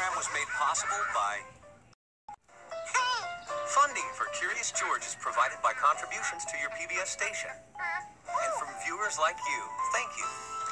program was made possible by... Funding for Curious George is provided by contributions to your PBS station. And from viewers like you, thank you.